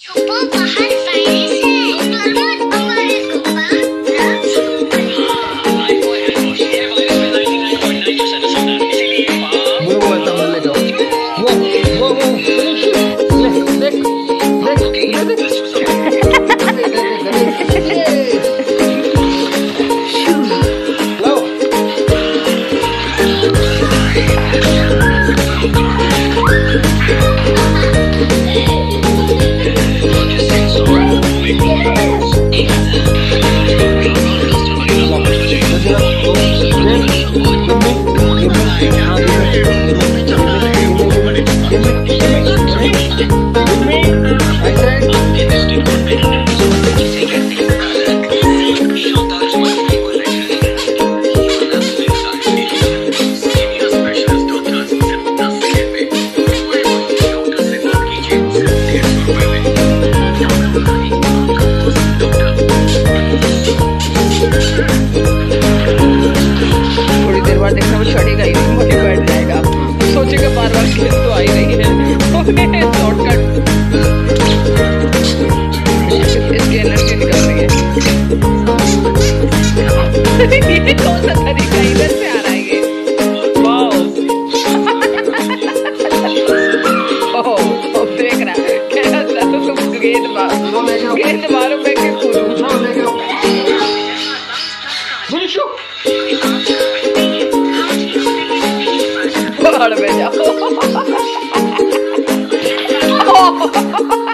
थोड़ी देर बाद देखना वो चढ़ेगा ही नहीं, वहीं बैठ जाएगा। सोचेगा बार बार खेल तो आ ही रही है। शॉर्टकट इसकी एनर्जी निकल रही है। ये कौन सा तरीका इधर से आ रहा है ये? वाओ देख रहा है क्या तुम गेंद मारो मैं के कूदूं। पहाड़ में जाओ।